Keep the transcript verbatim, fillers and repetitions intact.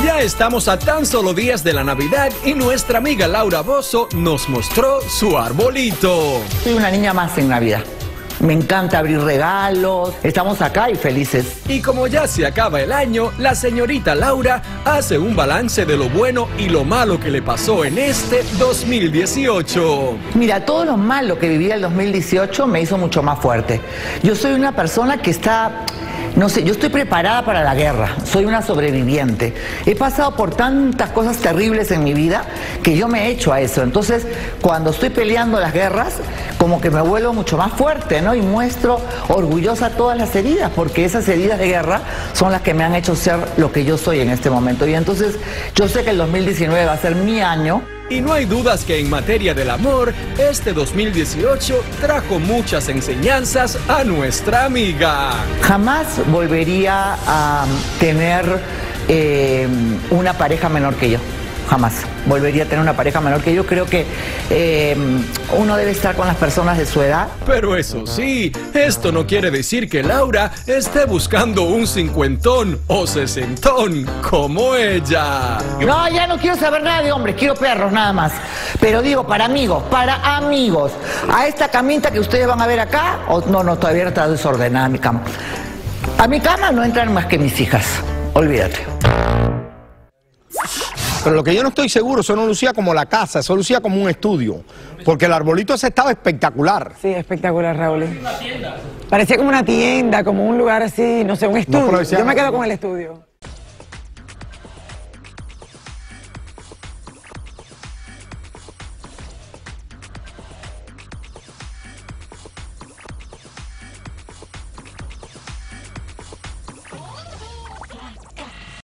Ya estamos a tan solo días de la Navidad y nuestra amiga Laura Bozzo nos mostró su arbolito. Soy una niña más en Navidad. Me encanta abrir regalos, estamos acá y felices. Y como ya se acaba el año, la señorita Laura hace un balance de lo bueno y lo malo que le pasó en este dos mil dieciocho. Mira, todo lo malo que viví el dos mil dieciocho me hizo mucho más fuerte. Yo soy una persona que está... No sé, yo estoy preparada para la guerra, soy una sobreviviente. He pasado por tantas cosas terribles en mi vida que yo me he hecho a eso. Entonces, cuando estoy peleando las guerras, como que me vuelvo mucho más fuerte, ¿no? Y muestro orgullosa todas las heridas, porque esas heridas de guerra son las que me han hecho ser lo que yo soy en este momento. Y entonces, yo sé que el dos mil diecinueve va a ser mi año. Y no hay dudas que en materia del amor, este dos mil dieciocho trajo muchas enseñanzas a nuestra amiga. Jamás volvería a tener eh, una pareja menor que yo. Jamás volvería a tener una pareja menor que yo. Creo que eh, uno debe estar con las personas de su edad. Pero eso sí, esto no quiere decir que Laura esté buscando un cincuentón o sesentón como ella. No, ya no quiero saber nada de hombres, quiero perros nada más. Pero digo, para amigos, para amigos. A esta camita que ustedes van a ver acá, o no, no, todavía no está desordenada mi cama. A mi cama no entran más que mis hijas, olvídate. Pero lo que yo no estoy seguro, eso no lucía como la casa, eso lucía como un estudio. Porque el arbolito ese estaba espectacular. Sí, espectacular, Raúl. Parecía como una tienda, como un lugar así, no sé, un estudio. No, decía, yo me quedo con el estudio.